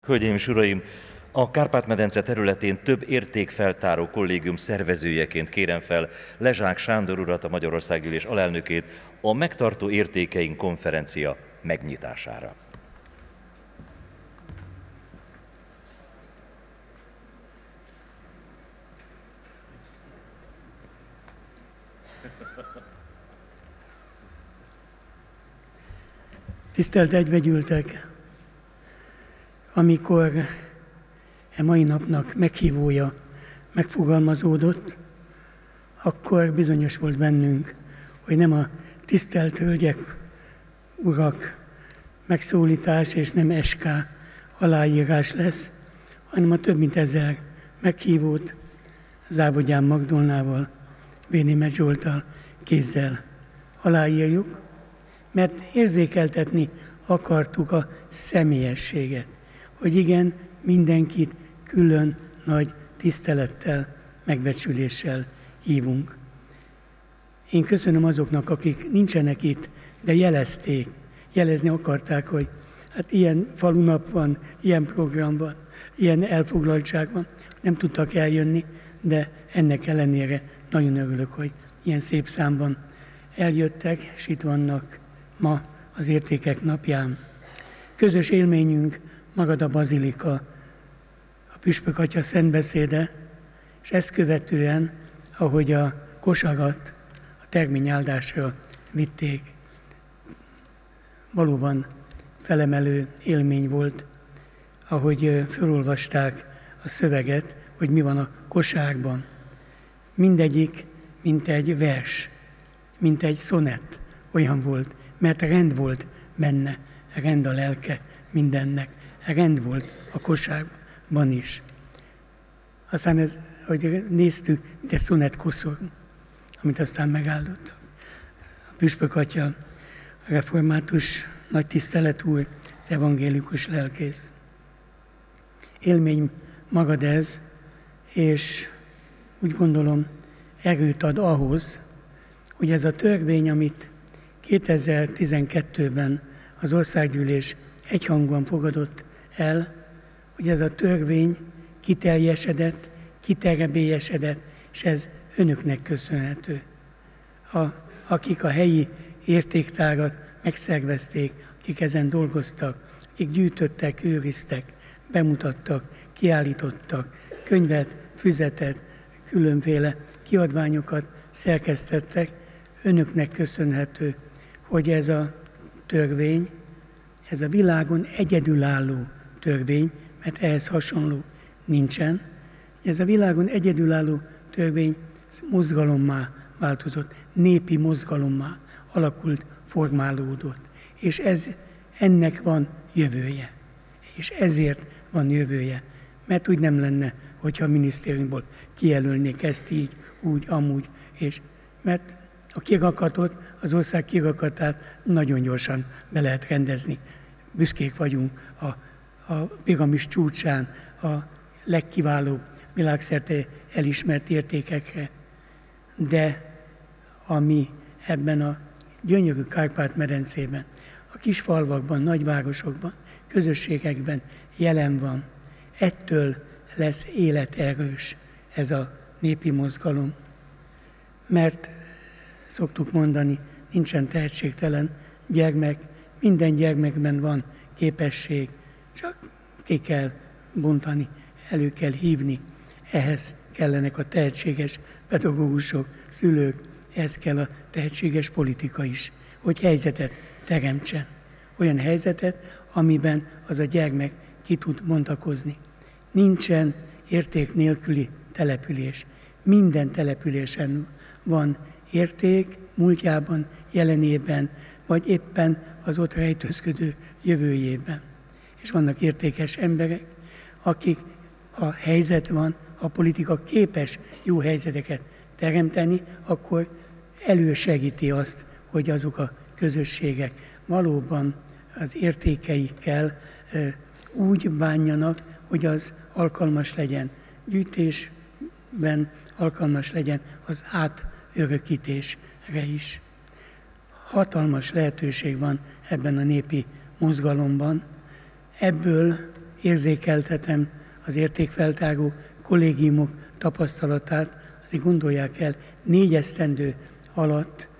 Hölgyeim és uraim, a Kárpát-medence területén több értékfeltáró kollégium szervezőjeként kérem fel Lezsák Sándor urat, a Magyarországgyűlés alelnökét a Megtartó Értékeink konferencia megnyitására. Tisztelt egybegyűltek! Amikor mai napnak meghívója megfogalmazódott, akkor bizonyos volt bennünk, hogy nem a tisztelt hölgyek, urak megszólítás és nem SK aláírás lesz, hanem a több mint 1000 meghívót Závogyán Magdolnával, Vénémet Zsolttal kézzel aláírjuk, mert érzékeltetni akartuk a személyességet, hogy igen, mindenkit külön nagy tisztelettel, megbecsüléssel hívunk. Én köszönöm azoknak, akik nincsenek itt, de jelezni akarták, hogy hát ilyen falunap van, ilyen program van, ilyen elfoglaltság van, nem tudtak eljönni, de ennek ellenére nagyon örülök, hogy ilyen szép számban eljöttek, és itt vannak ma az Értékek napján. Közös élményünk magad a bazilika, a Püspök Atya szentbeszéde, és ezt követően, ahogy a kosarat a terményáldásra vitték, valóban felemelő élmény volt, ahogy felolvasták a szöveget, hogy mi van a kosárban. Mindegyik, mint egy vers, mint egy szonett, olyan volt, mert rend volt benne, rend a lelke mindennek, rend volt a kosárban is. Aztán ez, hogy néztük, de szonett koszor, amit aztán megáldottak. A Püspök Atya, a református nagy tisztelet úr, az evangélikus lelkész. Élmény magad ez, és úgy gondolom erőt ad ahhoz, hogy ez a törvény, amit 2012-ben az Országgyűlés egyhangúan fogadott el, hogy ez a törvény kiteljesedett, kiterebélyesedett, és ez önöknek köszönhető. Akik a helyi értéktárat megszervezték, akik ezen dolgoztak, akik gyűjtöttek, őriztek, bemutattak, kiállítottak, könyvet, füzetet, különféle kiadványokat szerkesztettek, önöknek köszönhető, hogy ez a törvény, ez a világon egyedülálló törvény, mert ehhez hasonló nincsen. Ez a világon egyedülálló törvény mozgalommá változott, népi mozgalommá alakult, formálódott. És ennek van jövője. És ezért van jövője. Mert úgy nem lenne, hogyha a minisztériumból kijelölnék ezt így, úgy, amúgy. Mert a kirakatot, az ország kirakatát nagyon gyorsan be lehet rendezni. Büszkék vagyunk a piramis csúcsán, a legkiválóbb, világszerte elismert értékekre. De ami ebben a gyönyörű Kárpát-medencében, a kis falvakban, nagyvárosokban, közösségekben jelen van, ettől lesz életerős ez a népi mozgalom. Mert szoktuk mondani, nincsen tehetségtelen gyermek, minden gyermekben van képesség, csak ki kell bontani, elő kell hívni. Ehhez kellenek a tehetséges pedagógusok, szülők, ehhez kell a tehetséges politika is, hogy helyzetet teremtsen. Olyan helyzetet, amiben az a gyermek ki tud bontakozni. Nincsen érték nélküli település. Minden településen van érték, múltjában, jelenében, vagy éppen az ott rejtőzködő jövőjében. És vannak értékes emberek, akik, ha helyzet van, ha a politika képes jó helyzeteket teremteni, akkor elősegíti azt, hogy azok a közösségek valóban az értékeikkel úgy bánjanak, hogy az alkalmas legyen gyűjtésben, alkalmas legyen az átörökítésre is. Hatalmas lehetőség van ebben a népi mozgalomban. Ebből érzékeltetem az értékfeltáró kollégiumok tapasztalatát, azért gondolják el, 4 esztendő alatt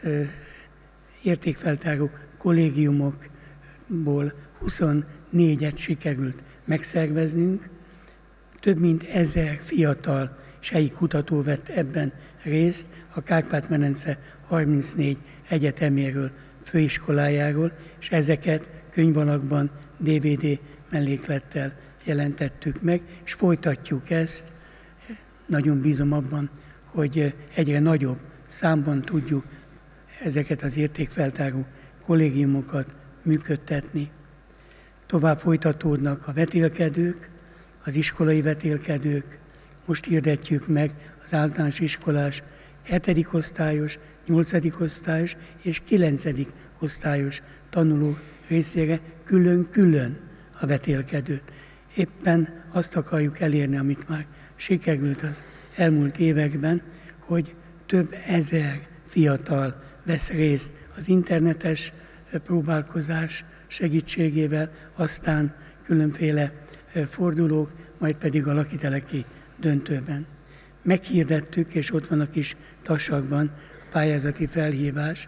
értékfeltáró kollégiumokból 24-et sikerült megszerveznünk. Több mint 1000 fiatal és helyi kutató vett ebben részt a Kárpát-medence 34 egyeteméről, főiskolájáról, és ezeket könyvalakban, DVD melléklettel jelentettük meg, és folytatjuk ezt. Nagyon bízom abban, hogy egyre nagyobb számban tudjuk ezeket az értékfeltáró kollégiumokat működtetni. Tovább folytatódnak a vetélkedők, az iskolai vetélkedők. Most hirdetjük meg az általános iskolás 7. osztályos, 8. osztályos és 9. osztályos tanulók részére külön-külön a vetélkedőt. Éppen azt akarjuk elérni, amit már sikerült az elmúlt években, hogy több ezer fiatal vesz részt az internetes próbálkozás segítségével, aztán különféle fordulók, majd pedig a lakiteleki döntőben. Meghirdettük, és ott van a kis tassakban a pályázati felhívás,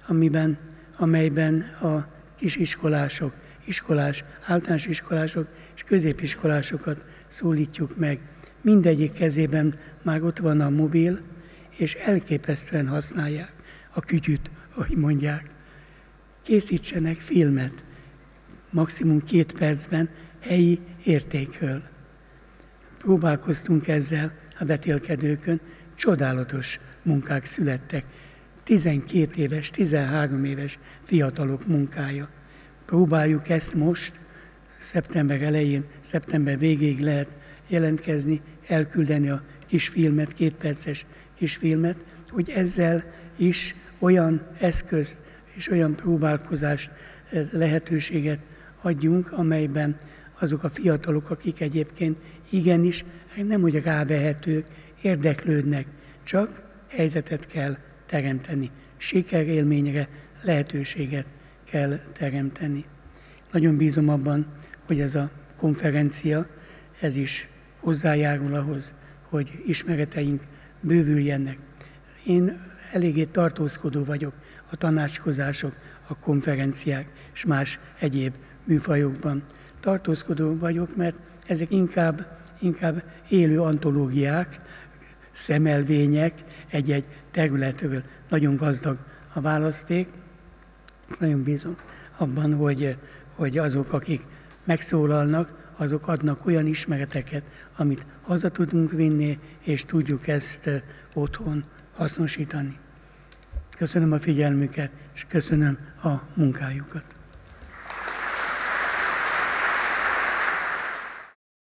amelyben a kisiskolások, általános iskolások és középiskolásokat szólítjuk meg. Mindegyik kezében már ott van a mobil, és elképesztően használják a kütyüt, ahogy mondják. Készítsenek filmet, maximum 2 percben helyi értékről. Próbálkoztunk ezzel a vetélkedőkön, csodálatos munkák születtek. 12 éves, 13 éves fiatalok munkája. Próbáljuk ezt most, szeptember elején, szeptember végéig lehet jelentkezni, elküldeni a kisfilmet, 2 perces kisfilmet, hogy ezzel is olyan eszközt és olyan próbálkozás lehetőséget adjunk, amelyben azok a fiatalok, akik egyébként igenis nem úgy rávehetők, érdeklődnek, csak helyzetet kell teremteni, sikerélményre lehetőséget kell teremteni. Nagyon bízom abban, hogy ez a konferencia, ez is hozzájárul ahhoz, hogy ismereteink bővüljenek. Én eléggé tartózkodó vagyok a tanácskozások, a konferenciák és más egyéb műfajokban. Tartózkodó vagyok, mert ezek inkább élő antológiák, szemelvények egy-egy területről. Nagyon gazdag a választék. Nagyon bízom abban, hogy azok, akik megszólalnak, azok adnak olyan ismereteket, amit haza tudunk vinni, és tudjuk ezt otthon hasznosítani. Köszönöm a figyelmüket, és köszönöm a munkájukat.